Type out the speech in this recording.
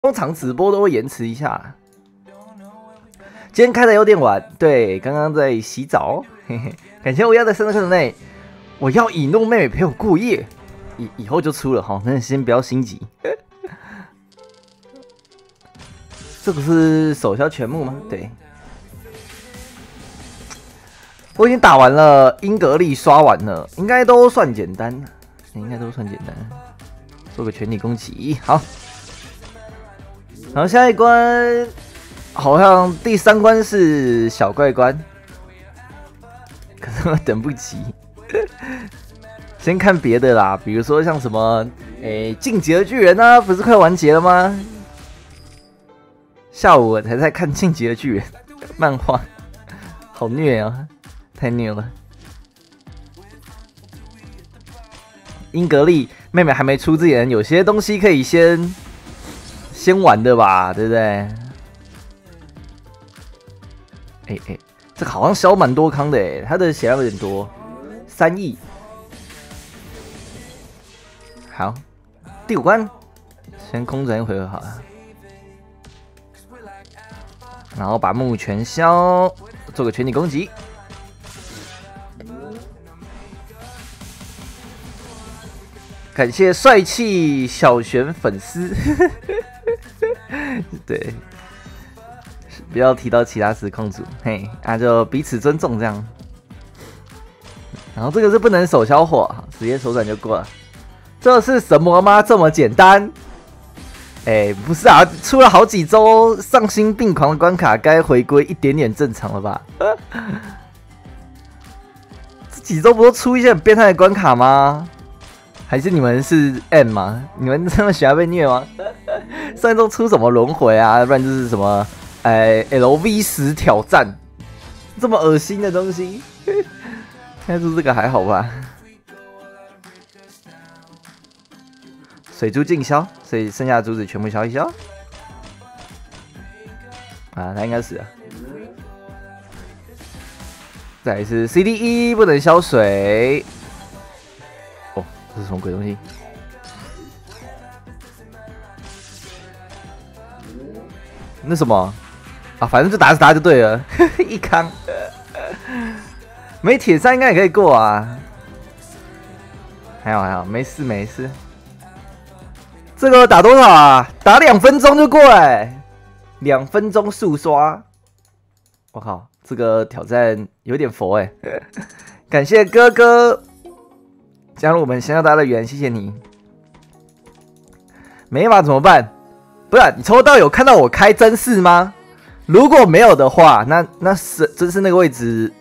通常直播都会延迟一下。今天开的有点晚，对，刚刚在洗澡，嘿嘿。感谢乌鸦的生日课程内，我要以诺妹妹陪我过夜，以后就出了哈，那先不要心急。这个是手消全木吗？对，我已经打完了，英格丽刷完了，应该都算简单，做个全体攻击，好。然后下一关好像第3关是小怪关，可是我等不及。先看别的啦，比如说像什么进击的巨人啊，不是快完结了吗？下午我才在看进击的巨人漫画，好虐啊，太虐了。英格丽妹妹还没出之前，有些东西可以先玩的吧，对不对？这个好像消蛮多康的诶，他的血量有点多，3亿。好，第5关，先空转一回合好了，然后把木全消，做个全体攻击。感谢帅气小璇粉丝，对。不要提到其他实况组，嘿，就彼此尊重这样。然后这个是不能手消火，直接手转就过了。这是什么吗？这么简单？不是啊，出了好几周丧心病狂的关卡，该回归一点点正常了吧？这几周不都出一些很变态的关卡吗？还是你们是 M 吗？你们这么喜欢被虐吗？上一周出什么轮回啊？不然就是什么？LV10挑战，这么恶心的东西，现在出这个还好吧？水珠尽消，所以剩下的珠子全部消一消。啊，他应该死了。再来是 CD1 不能消水。哦，这是什么鬼东西？那什么？啊，反正就打就对了，一康，没铁3应该也可以过啊，还好，没事。这个打多少啊？打2分钟就过2分钟速刷，我靠，这个挑战有点佛感谢哥哥加入我们仙道大乐园，谢谢你。没法怎么办？不是你抽到有看到我开真4吗？如果没有的话，那是真是那个位置